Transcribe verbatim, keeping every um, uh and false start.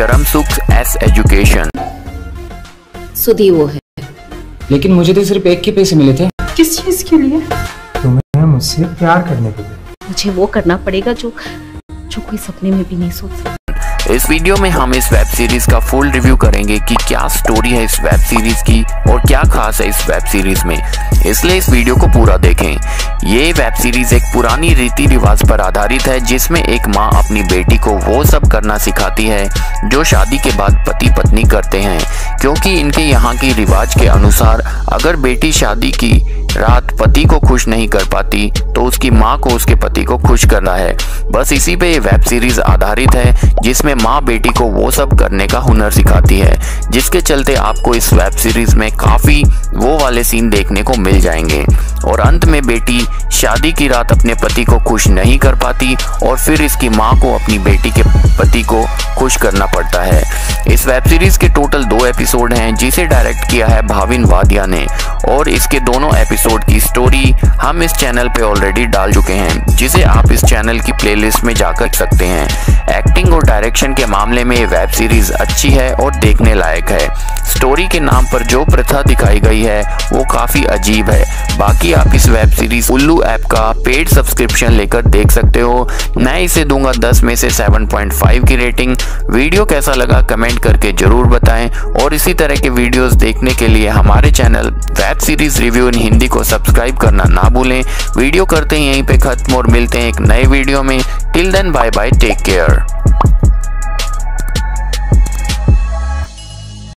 चरम सुख S education. सुधी वो है, लेकिन मुझे तो सिर्फ एक के पैसे मिले थे। किस चीज के लिए? तुम्हें मुझसे प्यार करने के लिए। मुझे वो करना पड़ेगा जो जो कोई सपने में भी नहीं सोच सकता। इस वीडियो में हम इस वेब सीरीज का फुल रिव्यू करेंगे कि क्या स्टोरी है इस वेब सीरीज की और क्या खास है इस वेब सीरीज में, इसलिए इस वीडियो को पूरा देखें। ये वेब सीरीज एक पुरानी रीति रिवाज पर आधारित है जिसमें एक माँ अपनी बेटी को वो सब करना सिखाती है जो शादी के बाद पति पत्नी करते हैं, क्योंकि इनके यहाँ की रिवाज के अनुसार अगर बेटी शादी की रात पति को खुश नहीं कर पाती तो उसकी माँ को उसके पति को खुश करना है। बस इसी पे ये वेब सीरीज आधारित है जिसमें माँ बेटी को वो सब करने का हुनर सिखाती है, जिसके चलते आपको इस वेब सीरीज में काफी वो वाले सीन देखने को मिल जाएंगे। और अंत में बेटी शादी की रात अपने पति को खुश नहीं कर पाती और फिर इसकी माँ को अपनी बेटी के पति को खुश करना पड़ता है। इस वेब सीरीज के टोटल दो एपिसोड हैं जिसे डायरेक्ट किया है भाविन वादिया ने, और इसके दोनों एपिसोड की स्टोरी हम इस चैनल पे ऑलरेडी डाल चुके हैं, जिसे आप इस चैनल की प्लेलिस्ट में जाकर देख सकते हैं। एक्टिंग और डायरेक्शन के मामले में ये वेब सीरीज अच्छी है और देखने लायक है। स्टोरी के नाम पर जो प्रथा दिखाई गई है वो काफी अजीब है। बाकी आप इस वेब सीरीज उल्लू ऐप का पेड सब्सक्रिप्शन लेकर देख सकते हो। मैं इसे दूंगा दस में से सात पॉइंट पाँच की रेटिंग। वीडियो कैसा लगा कमेंट करके जरूर बताएं, और इसी तरह के वीडियोस देखने के लिए हमारे channel web series review in Hindi को सब्सक्राइब करना ना भूलें। वीडियो करते हैं यहीं पे खत्म और मिलते हैं एक नए वीडियो में। Till then bye bye, take care.